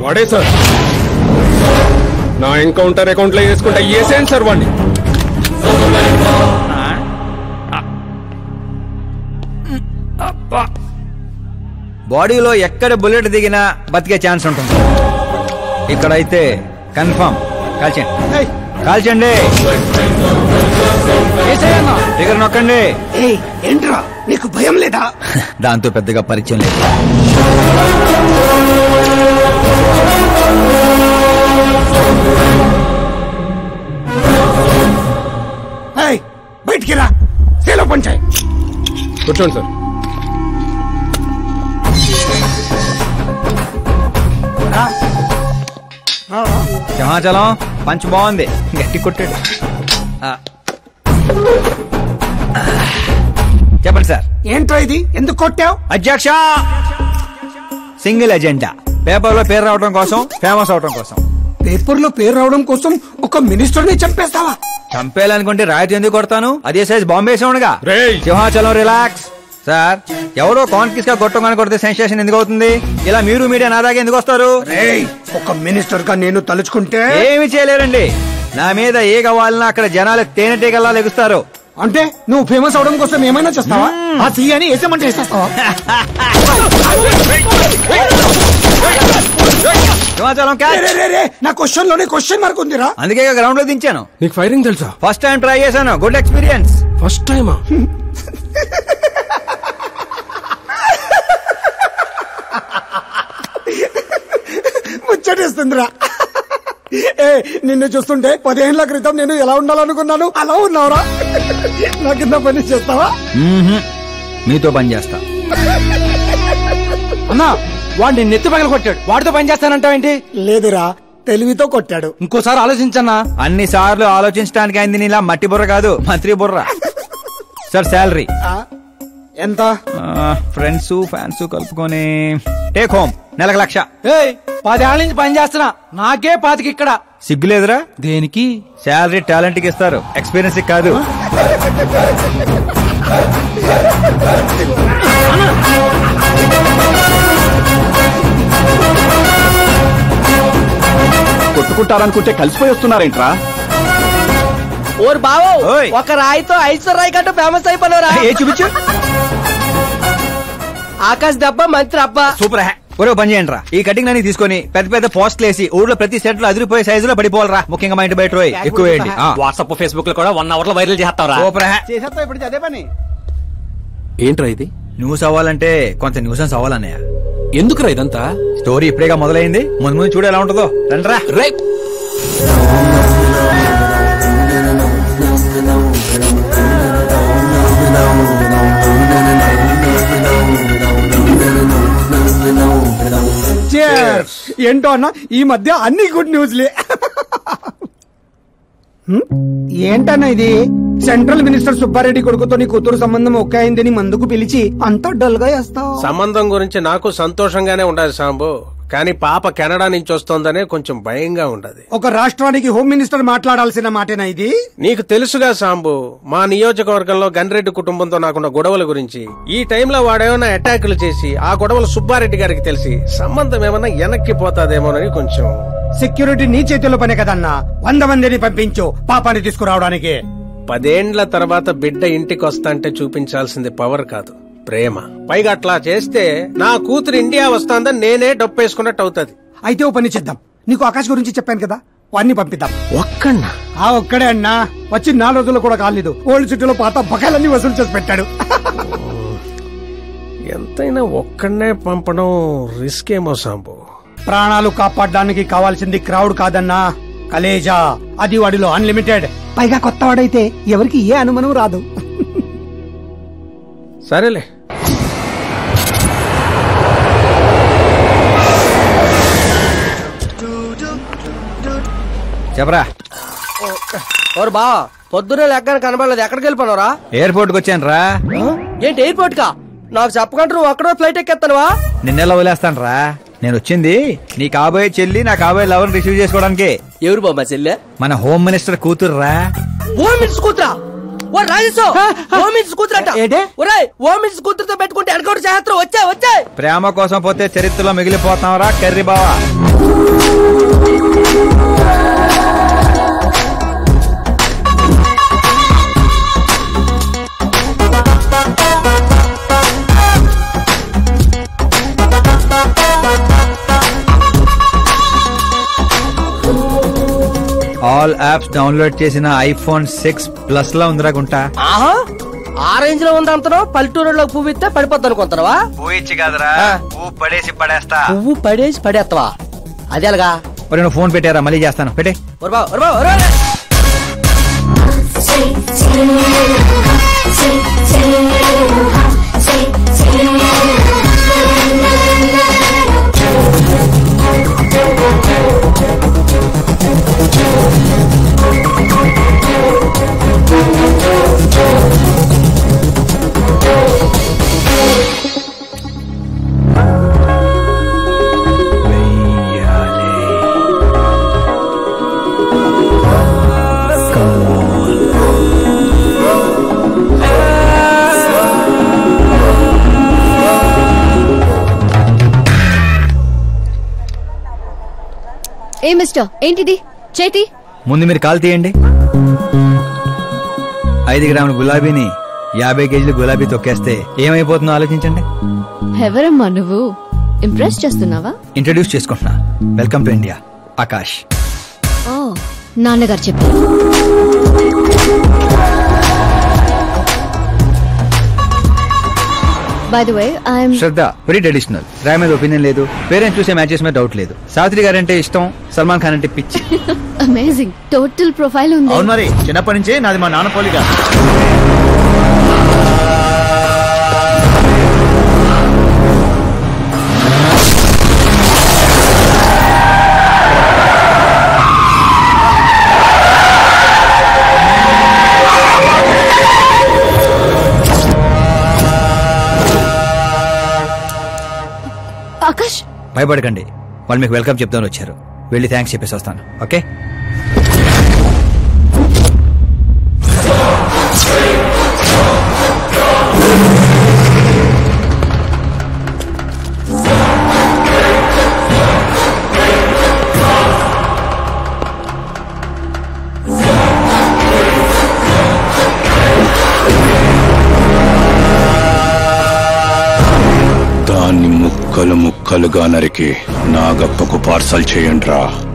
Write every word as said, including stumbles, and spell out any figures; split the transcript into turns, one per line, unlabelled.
వాడే సార్. నా encounter account లో వేసుకుంటా వేసేయండి సార్ వాడిని.
బాడీలో ఎక్కడ బుల్లెట్ దిగినా బతికే ఛాన్స్ ఉంటుంది. ఇక్కడైతే కన్ఫర్మ్. కాల్చండి కాల్చండి. దగ్గర నొక్కండి.
ఏంట్రా నీకు భయం లేదా?
దాంతో పెద్దగా పరిచయం లేదు.
బయటికి రా. సేలో పంచాయి.
కూర్చోండి సార్.
సింహాచలం పంచ్ బాగుంది. గట్టి కొట్టాడు. చెప్పండి సార్.
ఏంట్రా ఇది? ఎందుకు కొట్టావు?
అధ్యక్ష, సింగిల్ ఎజెండా. పేపర్ లో పేరు రావడం కోసం, ఫేమస్ అవడం కోసం.
పేపర్ లో పేరు రావడం కోసం ఒక మినిస్టర్ ని చంపేస్తావా?
చంపేయాలనుకుంటే రాయితీ ఎందుకు కొడతాను? అదే సైజ్ బాంబే సౌండ్గా. సింహాచలం రిలాక్స్. సార్, ఎవరో కాన్ఫిస్ గా కొట్టగానే కొడితే సెన్సేషన్ ఎందుకు అవుతుంది? ఇలా మీరు మీడియా నా దాకా ఎందుకు వస్తారు?
ఒక మినిస్టర్ గా నేను తలుచుకుంటే
ఏమి చేయలేరండి. నా మీద ఏ కావాలన్నా అక్కడ జనాలు తేనెటీగల్లా లెగుస్తారు.
అంటే నువ్వు ఫేమస్ అవడం కోసం ఏమైనా చేస్తావా? ఆ సీఎని వేసేమంటే వేసేస్తావా? నా క్వశ్చన్ లోనే క్వశ్చన్ మార్క్ ఉందిరా.
అందుకే గ్రౌండ్ లో దించాను.
నీకు ఫైరింగ్ తెలుసా?
ఫస్ట్ టైం ట్రై చేశాను. Good experience.
ఫస్ట్ టైమా?
ముచ్చటేస్తుందిరా. ఏ నిన్ను చూస్తుంటే పదిహేనుల క్రితం నేను ఎలా ఉండాలనుకున్నాను అలా ఉన్నావురా. నా కింద పని చేస్తావా?
మీతో పని చేస్తా.
అన్నా, వాడిని నెత్తి పగల కొట్టాడు. వాడితో పని చేస్తానంటావేంటి?
లేదురా, తెలివితో కొట్టాడు.
ఇంకోసారి ఆలోచించన్నా.
అన్ని సార్లు ఆలోచించడానికి అయింది నీలా మట్టి బుర్ర కాదు, మంత్రి బుర్ర. సార్, శాలరీ
ఎంత?
ఫ్రెండ్స్ ఫ్యాన్స్ కలుపుకొని టేక్ హోమ్ నెలకు లక్ష.
పదేళ్ళ నుంచి పని చేస్తున్నా, నాకే పాతికి ఇక్కడ.
సిగ్గులేదురా?
దేనికి?
శాలరీ టాలెంట్ కి ఇస్తారు, ఎక్స్పీరియన్స్ కాదు.
కొట్టుకుంటారనుకుంటే కలిసిపోయి వస్తున్నారేంట్రా?
ఓరు బావో, ఒక రాయితో ఐశ్వర్ రాయ్ కంటూ ఫేమస్ అయిపోయినరా?
ఏ చూపించు.
ఆకాశ్ దెబ్బ మంత్రి అబ్బా.
సూపర్ హ్యా. ఒరే పని చేయండి రా. ఈ కటింగ్ అన్ని తీసుకొని పెద్ద పెద్ద పోస్టులు వేసి ఊళ్ళో ప్రతి సెట్ లో అదిరిపోయే సైజులో పడిపోవాలరా. ముఖ్యంగా మా ఇంటి బయట ఎక్కువ వేయండి.
వాట్సాప్ ఫేస్బుక్ లో కూడా వన్ అవర్ లో వైరల్ చేస్తారా?
సూపర్ హ్యా.
చేసేస్తా ఇప్పుడు అదే పని.
ఏంట్రా ఇది?
న్యూస్ అవ్వాలంటే కొంత న్యూసెన్స్ అవ్వాలన్నయ్య.
ఎందుకురా ఇదంతా?
స్టోరీ ఇప్పుడేగా మొదలైంది, ముందు ముందు చూడ ఎలా ఉంటుందో. రండ్రా.
రే
ఏంటో అన్న, ఈ మధ్య అన్ని గుడ్ న్యూస్లే. ఏంటన్నా ఇది? సెంట్రల్ మినిస్టర్ సుబ్బారెడ్డి కొడుకుతో నీ కూతురు సంబంధం ఒకే అయిందని మందుకు పిలిచి అంతా డల్ గా వేస్తావు.
సంబంధం గురించి నాకు సంతోషంగానే ఉండదు సాంబు, కానీ పాప కెనడా నుంచి వస్తోందనే కొంచెం భయంగా ఉండదు.
ఒక రాష్ట్రానికి హోమ్ మినిస్టర్ మాట్లాడాల్సిన మాటేనా ఇది?
నీకు తెలుసుగా సాంబు, మా నియోజకవర్గంలో గన్రెడ్డి కుటుంబంతో నాకున్న గొడవల గురించి. ఈ టైంలో వాడేమన్నా అటాకులు చేసి ఆ గొడవలు సుబ్బారెడ్డి గారికి తెలిసి సంబంధం ఏమన్నా వెనక్కి పోతాదేమోనని కొంచెం.
సెక్యూరిటీ నీ చేతిలో పనే కదన్నా. వంద మందిని పంపించు పాపాన్ని తీసుకురావడానికి.
పదేండ్ల తర్వాత బిడ్డ ఇంటికి వస్తాంటే చూపించాల్సింది పవర్ కాదు, ప్రేమ. పైగా అట్లా చేస్తే నా కూతురు ఇండియా వస్తాందని నేనే డప్పేసుకున్నట్టు అవుతుంది.
అయితే ఓ పని చేద్దాం. నీకు ఆకాశ్ గురించి చెప్పాను కదా, వాడిని పంపిద్దాం.
ఒక్కన్నా?
ఆ ఒక్కడే అన్నా. వచ్చి నాలుగు రోజులు కూడా కాలేదు, ఓల్డ్ సిటీలో పాత బకాయిలన్నీ వసూలు చేసి పెట్టాడు.
ఎంతైనా ఒక్కడనే పంపడం రిస్క్ ఏమో సాంబు.
ప్రాణాలు కాపాడడానికి కావాల్సింది క్రౌడ్ కాదన్నా, కలేజా. అది వాడిలో అన్లిమిటెడ్. పైగా కొత్త వాడైతే ఎవరికి ఏ అనుమానం రాదు.
సరేలే.
చెప్పరా.
ఓరు బా, పొద్దునే లెక్కన కనబడలేదు. ఎక్కడికి వెళ్ళిపోనరా?
ఎయిర్పోర్ట్ కి వచ్చాను రా.
ఏంటి ఎయిర్పోర్ట్ కా? నాకు చెప్పకుండా నువ్వు అక్కడ ఫ్లైట్ ఎక్కేస్తానువా?
నిన్నెలా వదిలేస్తాను రా. నేను వచ్చింది నీ కాబోయే చెల్లి, నా కాబోయే లవర్ రిసీవ్ చేసుకోవడానికి.
ఎవరు బాబా చెల్లె?
మన హోమ్ మినిస్టర్ కూతురు రా.
హోమ్ మినిస్టర్ కూతురా? ఓ రాజేశో ఓమిన్స్ కూతురట ఒరేయ్ ఓమిన్స్ కూతురుతో పెట్టుకుంటే ఎన్కౌంటర్ చేస్తారు వచ్చే వచ్చే
ప్రేమ కోసం పోతే చరిత్రలో మిగిలిపోతావరా కర్రీ బావా. ఆల్ యాప్స్ డౌన్లోడ్ చేసిన ఐఫోన్ సిక్స్ ప్లస్ లో ఉందిరా గుంటా.
ఆహా ఆ రేంజ్ లో ఉంది అంతనో పల్లెటూరులో పువ్వు ఇస్తే పడిపోద్ది అనుకుంటావా?
పువ్వు ఇచ్చి కదరా పువ్వు పడేసి పడేస్తా.
పువ్వు పడేసి పడేస్తావా? అదే అలాగా.
మరి నువ్వు ఫోన్ పెట్టారా మళ్ళీ చేస్తాను పెట్టే.
ఏ మిస్టర్ ఏంటిది చేతి
ముందు మీరు కాల్ తీయండి. ఐదు గ్రాముల గులాబీని యాభై కేజీలు గులాబీ తొక్కేస్తే ఏమైపోతుందో ఆలోచించండి.
ఎవరమ్మా నువ్వు? ఇంప్రెస్ చేస్తున్నావా?
ఇంట్రడ్యూస్ చేసుకుంటున్నా. Welcome to India Akash.
ఓ నాన్నగారు చెప్పారు. By the way I'm
Shraddha very traditional. రాయ్ మీద ఒపీనియన్ లేదు, పేరెంట్స్ చూసే మ్యాచెస్ మీద డౌట్ లేదు. సావిత్రి గారు అంటే ఇష్టం, సల్మాన్ ఖాన్ అంటే పిచ్చి.
అమేజింగ్ టోటల్ ప్రొఫైల్ ఉంది.
అవును మరి చిన్నప్పటి నుంచే నాది మా నాన్న పోలిక.
ఆకాష్
భయపడకండి, వాళ్ళు మీకు వెల్కమ్ చెప్తాను వచ్చారు. వెళ్ళి థ్యాంక్స్ చెప్పేసి వస్తాను. ఓకే
ముక్కలు ముక్కలుగా నరికి నాగప్పకు పార్సల్ చేయండి రా.